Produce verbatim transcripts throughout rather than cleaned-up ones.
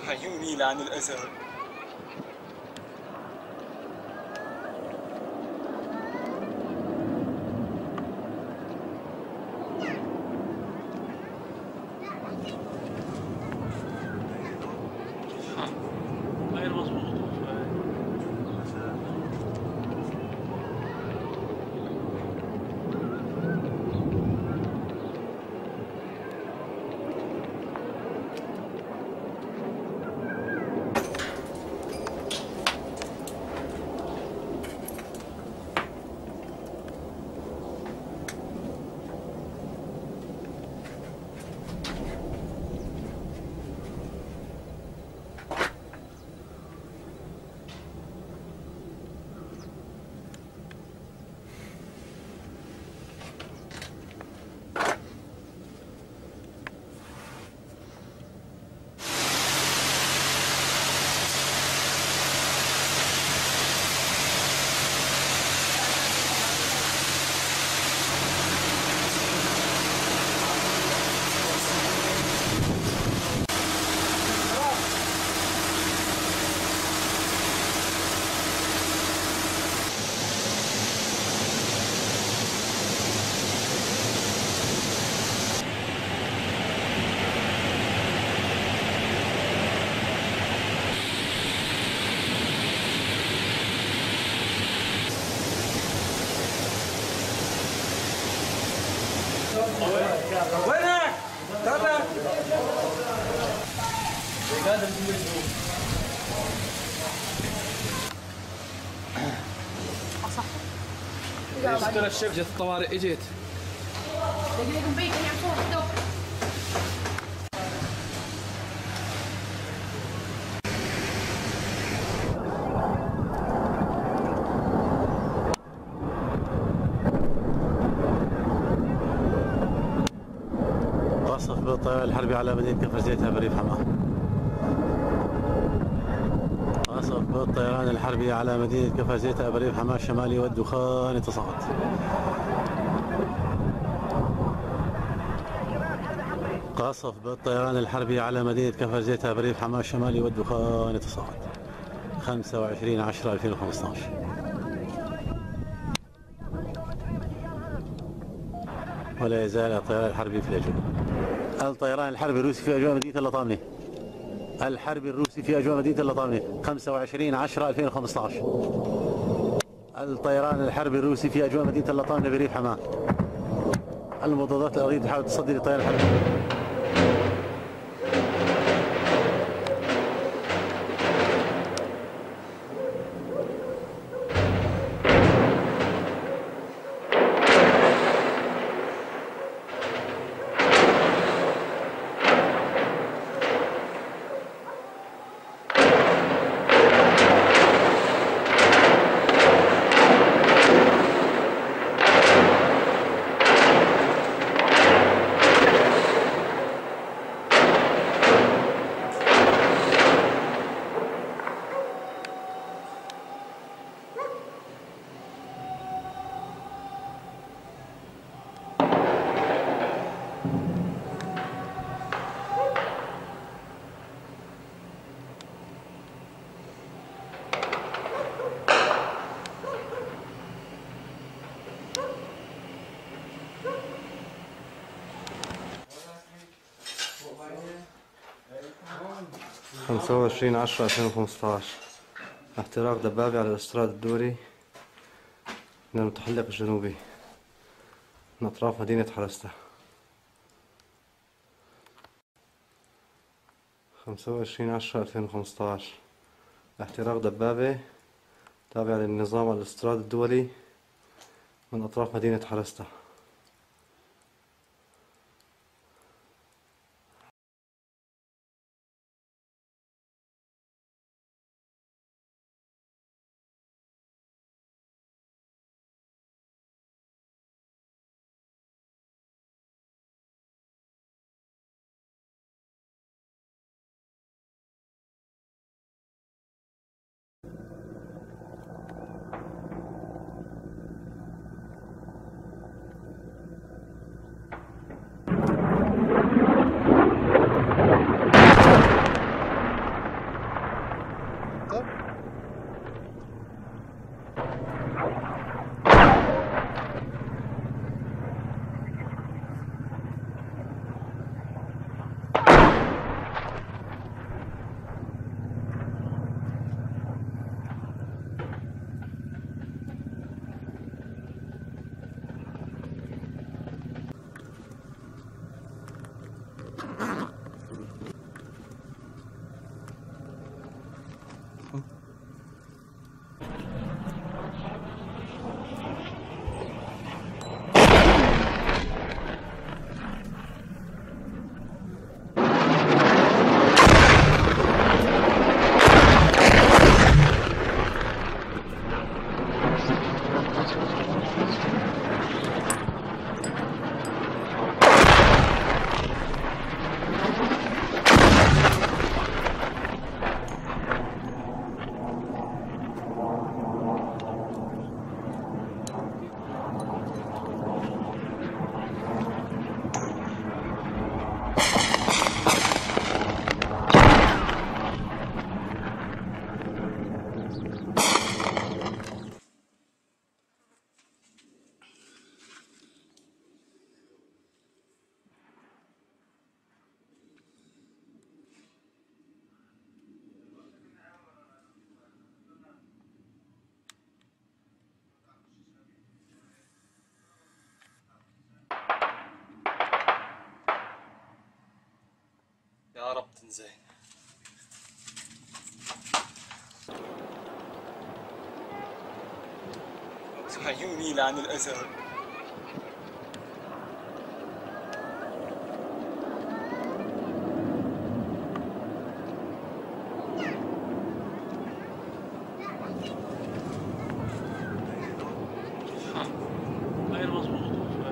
عيوني لعن الأسى. غير مظبوط. وينك؟ تابع. صح. مشكلة الشركة الطوارئ اجت. دقيقة بيت يعني فوق قصف بالطيران الحربي على مدينة كفر زيتها بريف حماه. قصف بالطيران الحربي على مدينة كفر زيتها بريف حماه الشمالي والدخان يتصاعد. قصف بالطيران الحربي على مدينة كفر زيتها بريف حماه الشمالي والدخان يتصاعد. خمسة وعشرين عشرة ألفين وخمسة عشر. ولا يزال الطيران الحربي في الأجواء. الطيران الحربي الروسي في أجواء مدينة اللطامنة. الحربي الروسي في أجواء مدينة اللطامنة خمسة وعشرين عشرة ألفين وخمسة عشر. الطيران الحربي الروسي في أجواء مدينة اللطامنة بريف حماه. المضادات الأرضية تحاول تصدي للطيران الحربي. خمسة وعشرين عشرة ألفين وخمسة عشر. احتراق دبابة على الاستراد الدوري من المتحلق الجنوبي من أطراف مدينة حرستا. خمسة وعشرين عشرة ألفين وخمسة عشر. احتراق دبابة تابعة للنظام على الاستراد الدولي من أطراف مدينة حرستا. زين. عيوني لعن الأسد. غير مظبوط.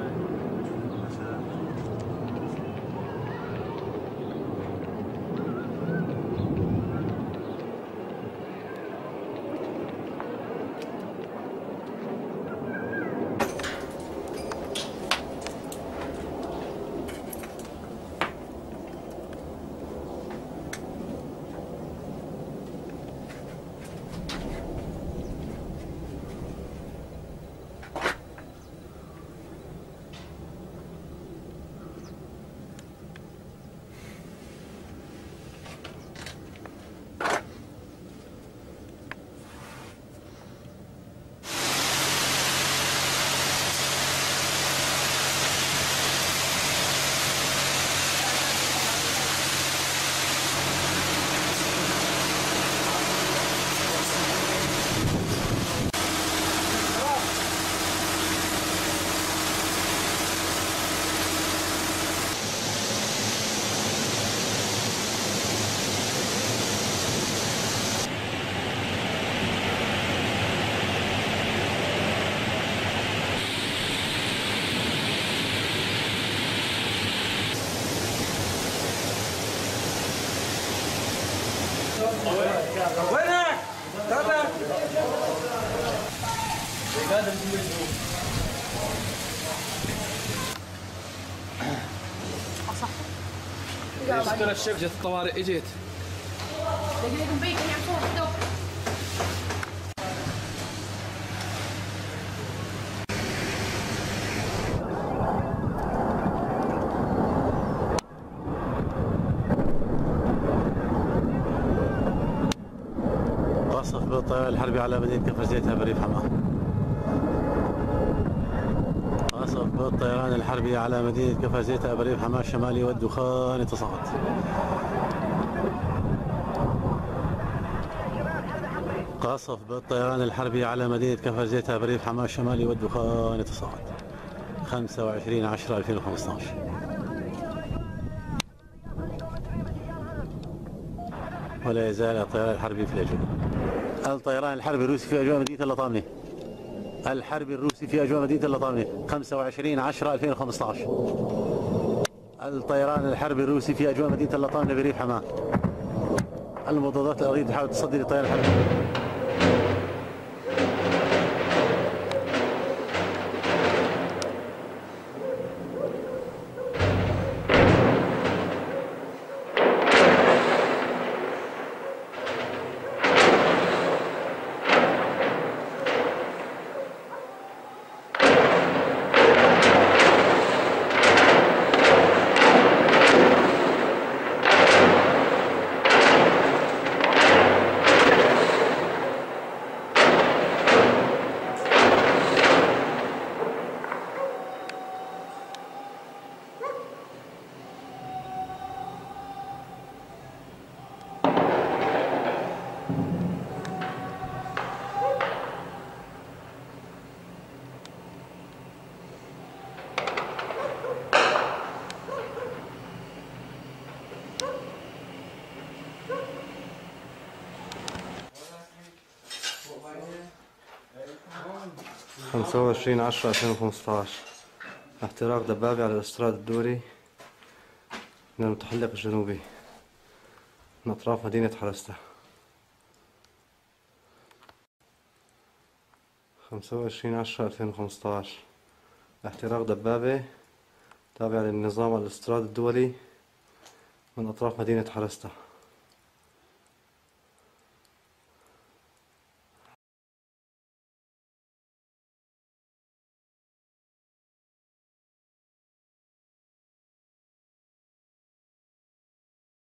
وينك؟ تابع. مشكلة الشيخ جت الطوارئ اجت. لكن بيت يعني عم صور دوب. قصف بالطيران الحربي على مدينة كفر زيتها بريف حماه. قصف بالطيران الحربي على مدينة كفر زيتها بريف حماه الشمالي والدخان يتصاعد. قصف بالطيران الحربي على مدينة كفر زيتها بريف حماه الشمالي والدخان يتصاعد. خمسة وعشرين عشرة ألفين وخمسة عشر. ولا يزال الطيران الحربي في الأجواء. الطيران الحربي الروسي في أجواء مدينة اللطامنة. الحربي الروسي في أجواء مدينة اللطامنة خمسة وعشرين عشرة ألفين وخمسة عشر. الطيران الحربي الروسي في أجواء مدينة اللطامنة بريف حماه. المضادات الأرضية تحاول تصدي للطيران الحربي. خمسة وعشرين عشرة ألفين وخمسة عشر. احتراق دبابة على الاستراد الدوري من المتحلق الجنوبي من أطراف مدينة حرستا. خمسة وعشرين عشرة ألفين وخمسة عشر. احتراق دبابة تابعة للنظام على الاستراد الدولي من أطراف مدينة حرستا.